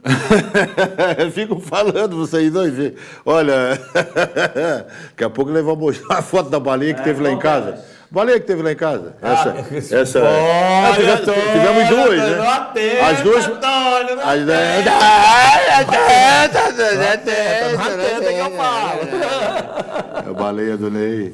Fico falando, vocês dois. Olha, daqui a pouco levar a foto da baleia que teve lá em casa. Baleia que teve lá em casa. Essa. Tivemos duas, né? As duas. A baleia do Ney.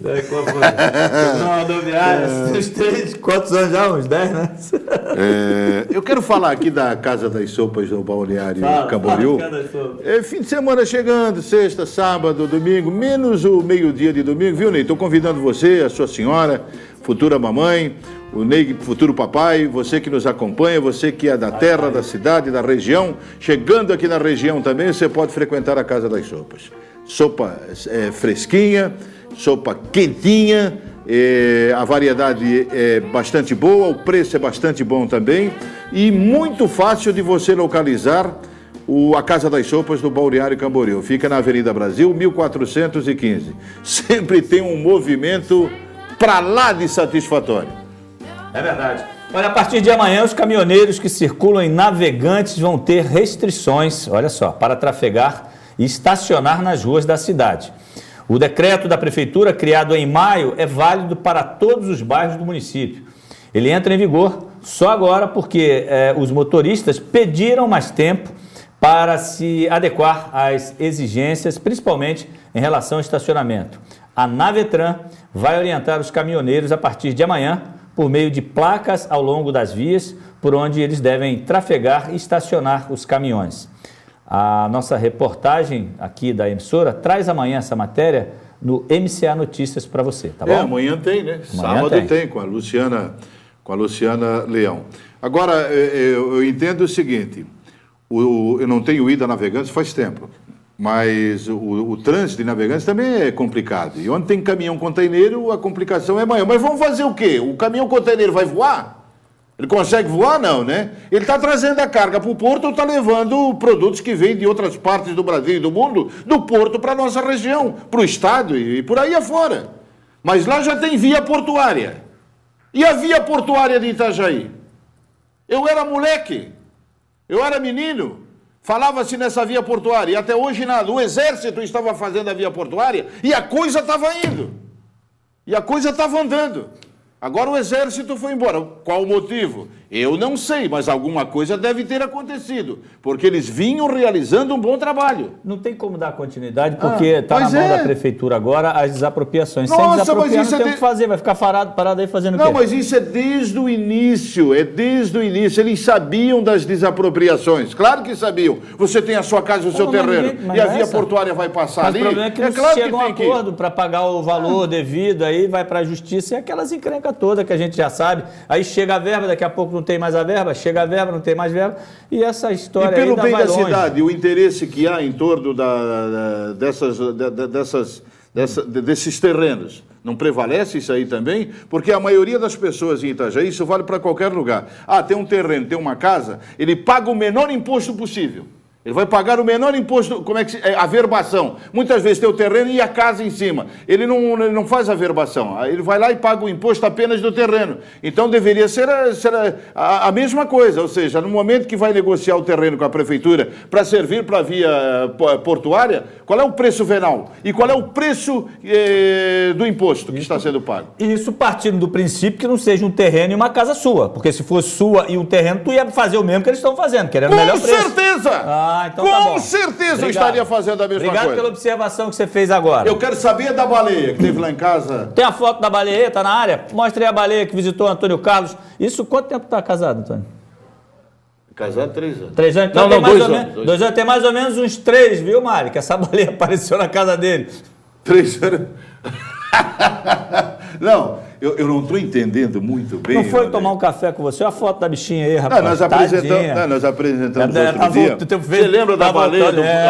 Quantos anos já? Uns 10, né? Eu quero falar aqui da Casa das Sopas do Balneário Camboriú. Fim de semana chegando, sexta, sábado, domingo, menos o meio-dia de domingo, viu, Ney? Estou convidando você, a sua senhora, futura mamãe, o Ney, futuro papai, você que nos acompanha, você que é da terra, da cidade, da região, chegando aqui na região também, você pode frequentar a Casa das Sopas. Sopa fresquinha, sopa quentinha, a variedade é bastante boa, o preço é bastante bom também e muito fácil de você localizar a Casa das Sopas do Balneário Camboriú. Fica na Avenida Brasil, 1415. Sempre tem um movimento para lá de satisfatório. É verdade. Olha, a partir de amanhã, os caminhoneiros que circulam em Navegantes vão ter restrições, olha só, para trafegar e estacionar nas ruas da cidade. O decreto da Prefeitura, criado em maio, é válido para todos os bairros do município. Ele entra em vigor só agora porque os motoristas pediram mais tempo para se adequar às exigências, principalmente em relação ao estacionamento. A Navetran vai orientar os caminhoneiros a partir de amanhã por meio de placas ao longo das vias por onde eles devem trafegar e estacionar os caminhões. A nossa reportagem aqui da emissora traz amanhã essa matéria no MCA Notícias para você, tá bom? Amanhã tem, né? Amanhã sábado tem, com a Luciana Leão. Agora, eu entendo o seguinte, eu não tenho ido a Navegantes faz tempo, mas o trânsito de Navegantes também é complicado. E onde tem caminhão container, a complicação é maior. Mas vamos fazer o quê? O caminhão container vai voar? Ele consegue voar? Não, né? Ele está trazendo a carga para o porto ou está levando produtos que vêm de outras partes do Brasil e do mundo, do porto para a nossa região, para o estado e por aí afora. Mas lá já tem via portuária. E a via portuária de Itajaí? Eu era moleque, eu era menino, falava-se nessa via portuária e até hoje nada. O Exército estava fazendo a via portuária e a coisa estava indo. E a coisa estava andando. Agora o Exército foi embora. Qual o motivo? Eu não sei, mas alguma coisa deve ter acontecido, porque eles vinham realizando um bom trabalho. Não tem como dar continuidade, porque está na mão da Prefeitura agora as desapropriações. Sem desapropriar não tem o que fazer, vai ficar parado aí fazendo o quê? Não, mas isso é desde o início, Eles sabiam das desapropriações, claro que sabiam. Você tem a sua casa, o seu terreno, e a via portuária vai passar ali. O problema é que não chega a um acordo para pagar o valor devido, aí vai para a justiça, e aquelas encrencas todas que a gente já sabe. Aí chega a verba, daqui a pouco não tem mais a verba, chega a verba, não tem mais verba, e essa história aí ainda vai longe. E pelo bem da cidade, o interesse que há em torno desses terrenos, não prevalece isso aí também? Porque a maioria das pessoas em Itajaí, isso vale para qualquer lugar. Tem um terreno, tem uma casa, ele paga o menor imposto possível. Ele vai pagar o menor imposto, a verbação. Muitas vezes tem o terreno e a casa em cima. Ele não faz a verbação. Ele vai lá e paga o imposto apenas do terreno. Então deveria ser a mesma coisa. Ou seja, no momento que vai negociar o terreno com a prefeitura para servir para a via portuária, qual é o preço venal? E qual é o preço do imposto que está sendo pago? Isso partindo do princípio que não seja um terreno e uma casa sua. Porque se fosse sua e um terreno, tu ia fazer o mesmo que eles estão fazendo, querendo o melhor preço. Com certeza! Então tá bom. Com certeza eu estaria fazendo a mesma coisa. Obrigado pela observação que você fez agora. Eu quero saber da baleia que teve lá em casa. Tem a foto da baleia, tá na área? Mostre aí a baleia que visitou Antônio Carlos. Isso, quanto tempo tá casado, Antônio? Casado 3 anos. 3 anos? Então, não, 2 anos. 2 anos, tem mais ou menos uns 3, viu, Mari? Que essa baleia apareceu na casa dele. 3 anos. Não, eu não estou entendendo muito bem. Não foi tomar um café com você? Olha a foto da bichinha aí, rapaz. Nós apresentamos outro dia. Você lembra da baleia?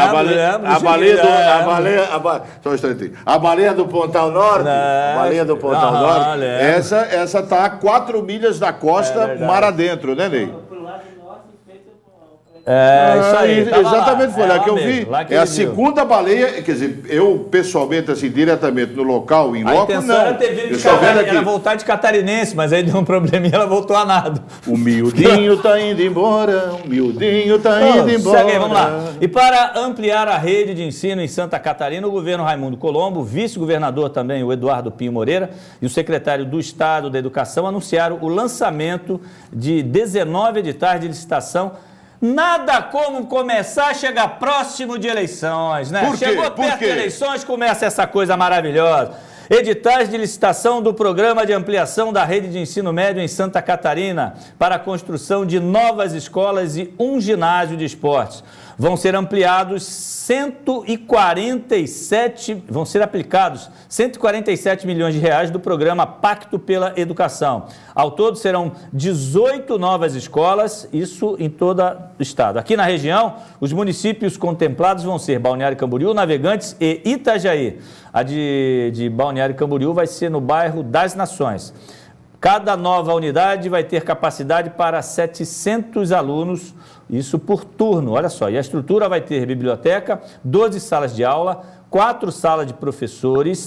Só um instantinho. A baleia do Pontal Norte? A baleia do Pontal Norte? Essa está a 4 milhas da costa, mar adentro, né, Ney? Isso aí. Exatamente, foi lá que eu vi. Que é a segunda baleia, quer dizer, eu pessoalmente, assim, diretamente no local, em loco, não. A intenção era ter vindo de Catarinense, era voltar de Catarinense, mas aí deu um probleminha, ela voltou a nado. O miudinho tá indo embora, o miudinho tá indo embora. Segue aí, vamos lá. E para ampliar a rede de ensino em Santa Catarina, o governo Raimundo Colombo, o vice-governador também, o Eduardo Pinho Moreira, e o secretário do Estado da Educação anunciaram o lançamento de 19 editais de licitação. Nada como começar a chegar próximo de eleições, né? Por quê? Chegou perto de eleições, começa essa coisa maravilhosa. Editais de licitação do Programa de Ampliação da Rede de Ensino Médio em Santa Catarina para a construção de novas escolas e um ginásio de esportes. Vão ser ampliados 147, vão ser aplicados 147 milhões de reais do programa Pacto pela Educação. Ao todo serão 18 novas escolas, isso em todo o estado. Aqui na região, os municípios contemplados vão ser Balneário Camboriú, Navegantes e Itajaí. A de Balneário Camboriú vai ser no bairro das Nações. Cada nova unidade vai ter capacidade para 700 alunos, isso por turno, olha só. E a estrutura vai ter biblioteca, 12 salas de aula, 4 salas de professores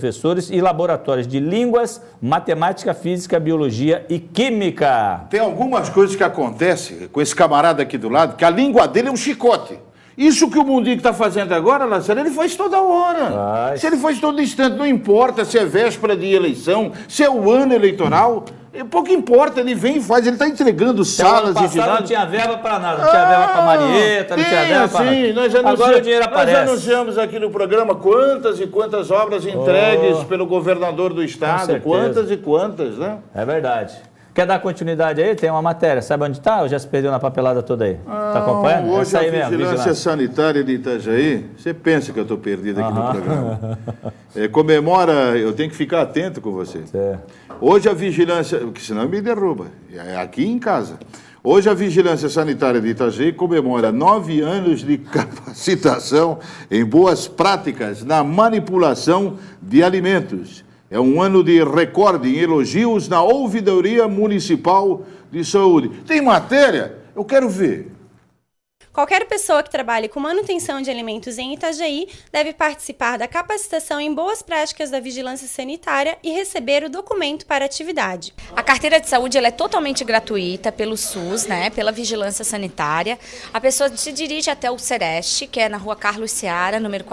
e laboratórios de línguas, matemática, física, biologia e química. Tem algumas coisas que acontecem com esse camarada aqui do lado, que a língua dele é um chicote. Isso que o Mundinho está fazendo agora, Lázaro, ele faz toda hora. Se ele faz todo instante, não importa se é véspera de eleição, se é o ano eleitoral, pouco importa, ele vem e faz, ele está entregando salas e ginásios. Não tinha verba para nada, não tinha verba para Marieta, não tinha verba para nada. Agora o dinheiro aparece. Nós anunciamos aqui no programa quantas e quantas obras entregues pelo governador do estado, quantas e quantas, né? É verdade. Quer dar continuidade aí? Tem uma matéria. Sabe onde está? Ou já se perdeu na papelada toda aí? Está acompanhando? Hoje aí a Vigilância Sanitária de Itajaí, você pensa que eu estou perdido aqui no programa. Comemora, eu tenho que ficar atento com você. Hoje a Vigilância, porque senão me derruba, é aqui em casa. Hoje a Vigilância Sanitária de Itajaí comemora 9 anos de capacitação em boas práticas na manipulação de alimentos. É um ano de recorde em elogios na Ouvidoria Municipal de Saúde. Tem matéria? Eu quero ver. Qualquer pessoa que trabalhe com manutenção de alimentos em Itajaí deve participar da capacitação em boas práticas da vigilância sanitária e receber o documento para a atividade. A carteira de saúde ela é totalmente gratuita pelo SUS, né, pela vigilância sanitária. A pessoa se dirige até o Sereste, que é na rua Carlos Seara, número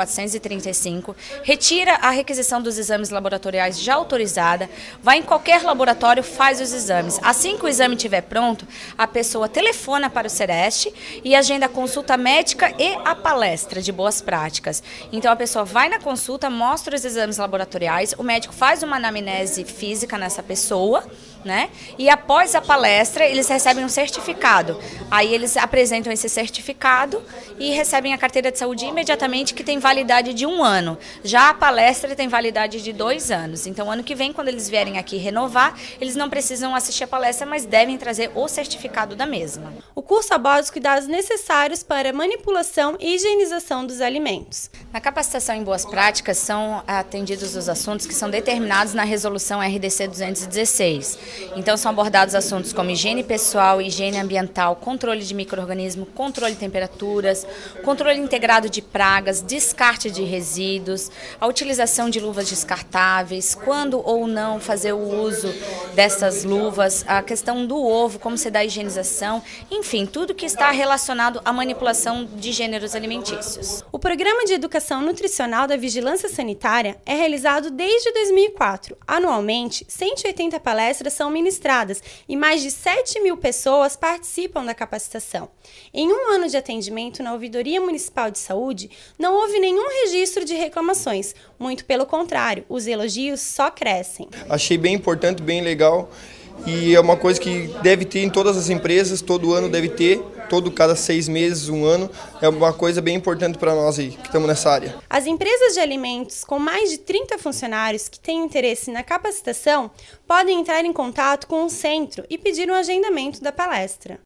435, retira a requisição dos exames laboratoriais já autorizada, vai em qualquer laboratório, faz os exames. Assim que o exame estiver pronto, a pessoa telefona para o Sereste e agenda a consulta médica e a palestra de boas práticas. Então a pessoa vai na consulta, mostra os exames laboratoriais, o médico faz uma anamnese física nessa pessoa, né? E após a palestra eles recebem um certificado. Aí eles apresentam esse certificado e recebem a carteira de saúde imediatamente, que tem validade de 1 ano. Já a palestra tem validade de 2 anos. Então ano que vem, quando eles vierem aqui renovar, eles não precisam assistir a palestra, mas devem trazer o certificado da mesma. O curso aborda os cuidados necessários para manipulação e higienização dos alimentos. Na capacitação em boas práticas são atendidos os assuntos que são determinados na resolução RDC 216. Então são abordados assuntos como higiene pessoal, higiene ambiental, controle de micro-organismo, controle de temperaturas, controle integrado de pragas, descarte de resíduos, a utilização de luvas descartáveis, quando ou não fazer o uso dessas luvas, a questão do ovo, como se dá a higienização, enfim, tudo que está relacionado à manipulação de gêneros alimentícios. O Programa de Educação Nutricional da Vigilância Sanitária é realizado desde 2004. Anualmente, 180 palestras são ministradas e mais de 7.000 pessoas participam da capacitação. Em 1 ano de atendimento na Ouvidoria Municipal de Saúde, não houve nenhum registro de reclamações. Muito pelo contrário, os elogios só crescem. Achei bem importante, bem legal. E é uma coisa que deve ter em todas as empresas, todo ano deve ter, cada 6 meses, 1 ano, é uma coisa bem importante para nós aí, que estamos nessa área. As empresas de alimentos com mais de 30 funcionários que têm interesse na capacitação podem entrar em contato com o centro e pedir um agendamento da palestra.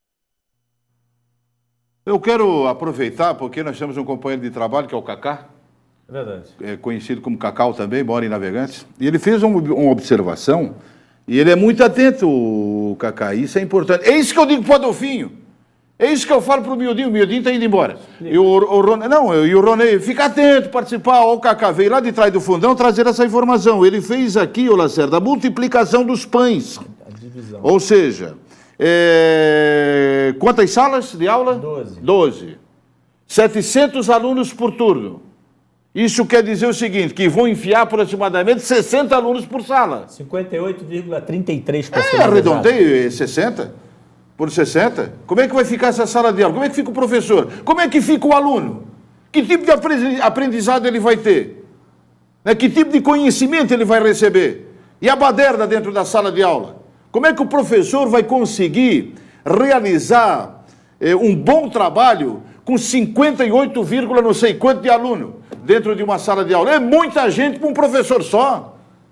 Eu quero aproveitar, porque nós temos um companheiro de trabalho, que é o Cacá. É verdade. É conhecido como Cacau também, mora em Navegantes. E ele fez uma observação. E ele é muito atento, o Cacá, isso é importante. É isso que eu digo para o Adolfinho. É isso que eu falo pro Miudinho. O Miudinho tá indo embora. E o Ronei, fica atento, participar. Ó, o Cacá veio lá de trás do fundão trazer essa informação. Ele fez aqui, ô Lacerda, a multiplicação dos pães. Ou seja, quantas salas de aula? 12. 700 alunos por turno. Isso quer dizer o seguinte, que vão enfiar aproximadamente 60 alunos por sala. 58,33%. Arredondei 60 por 60. Como é que vai ficar essa sala de aula? Como é que fica o professor? Como é que fica o aluno? Que tipo de aprendizado ele vai ter? Que tipo de conhecimento ele vai receber? E a baderna dentro da sala de aula? Como é que o professor vai conseguir realizar um bom trabalho com 58, não sei quanto de aluno dentro de uma sala de aula? É muita gente para um professor só.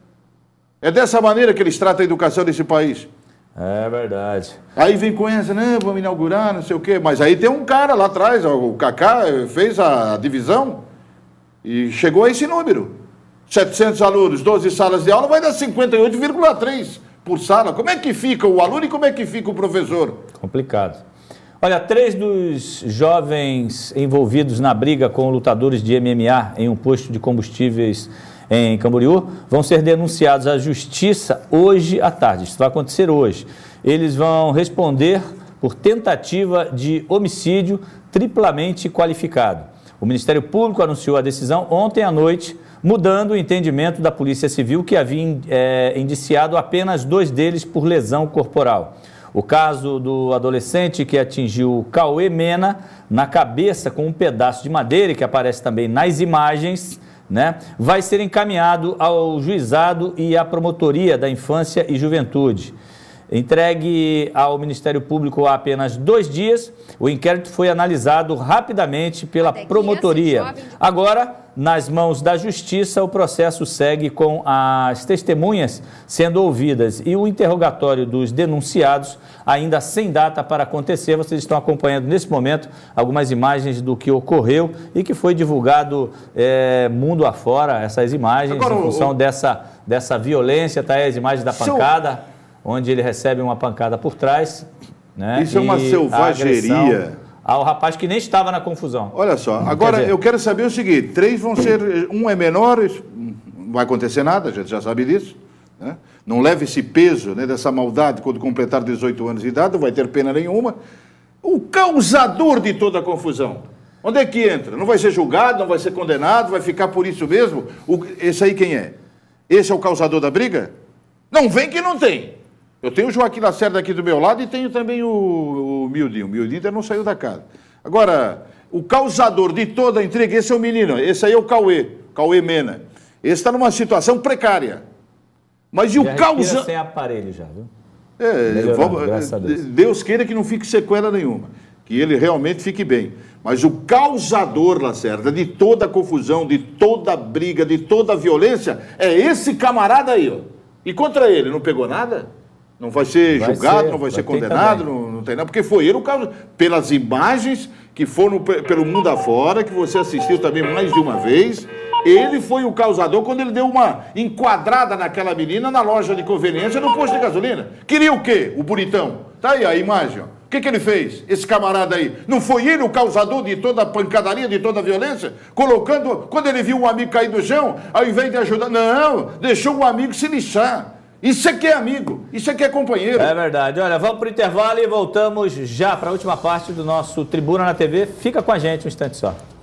É dessa maneira que eles tratam a educação desse país. É verdade. Aí vem com essa, né, vamos inaugurar, não sei o quê. Mas aí tem um cara lá atrás, o Cacá fez a divisão e chegou a esse número. 700 alunos, 12 salas de aula, vai dar 58,3 por sala. Como é que fica o aluno e como é que fica o professor? Complicado. Olha, 3 dos jovens envolvidos na briga com lutadores de MMA em um posto de combustíveis em Camboriú vão ser denunciados à justiça hoje à tarde. Isso vai acontecer hoje. Eles vão responder por tentativa de homicídio triplamente qualificado. O Ministério Público anunciou a decisão ontem à noite, mudando o entendimento da Polícia Civil, que havia indiciado apenas 2 deles por lesão corporal. O caso do adolescente que atingiu Cauê Mena na cabeça com um pedaço de madeira, que aparece também nas imagens, né, vai ser encaminhado ao juizado e à promotoria da infância e juventude. Entregue ao Ministério Público há apenas 2 dias, o inquérito foi analisado rapidamente pela promotoria. Agora, nas mãos da Justiça, o processo segue com as testemunhas sendo ouvidas e o interrogatório dos denunciados ainda sem data para acontecer. Vocês estão acompanhando nesse momento algumas imagens do que ocorreu e que foi divulgado mundo afora, essas imagens. Agora, em função dessa violência, tá aí as imagens da pancada, onde ele recebe uma pancada por trás, né? Isso é uma selvageria ao rapaz que nem estava na confusão. Olha só, agora eu quero saber o seguinte, 3 vão ser, um é menor, não vai acontecer nada, a gente já sabe disso, né? Não leve esse peso, né, dessa maldade quando completar 18 anos de idade, não vai ter pena nenhuma. O causador de toda a confusão, onde é que entra? Não vai ser julgado, não vai ser condenado, vai ficar por isso mesmo? Esse aí quem é? Esse é o causador da briga? Não vem que não tem. Eu tenho o Joaquim Lacerda aqui do meu lado e tenho também o Miudinho. O Miudinho ainda não saiu da casa. Agora, o causador de toda a intriga, esse é o menino, esse aí é o Cauê Mena. Esse está numa situação precária. Mas e o causador... sem aparelho já, viu? Deus queira que não fique sequela nenhuma. Que ele realmente fique bem. Mas o causador, Lacerda, de toda a confusão, de toda a briga, de toda a violência, é esse camarada aí, ó. E contra ele, não pegou nada? Não vai ser julgado, não vai ser condenado, não tem nada, porque foi ele o caso, pelas imagens que foram pelo mundo afora, que você assistiu também mais de uma vez, ele foi o causador quando ele deu uma enquadrada naquela menina na loja de conveniência no posto de gasolina. Queria o quê? O bonitão. Tá aí a imagem, ó. O que ele fez, esse camarada aí? Não foi ele o causador de toda a pancadaria, de toda a violência? Colocando, quando ele viu um amigo cair do chão, ao invés de ajudar, não, deixou o amigo se lixar. Isso é que é amigo, isso é que é companheiro. É verdade. Olha, vamos para o intervalo e voltamos já para a última parte do nosso Tribuna na TV. Fica com a gente um instante só.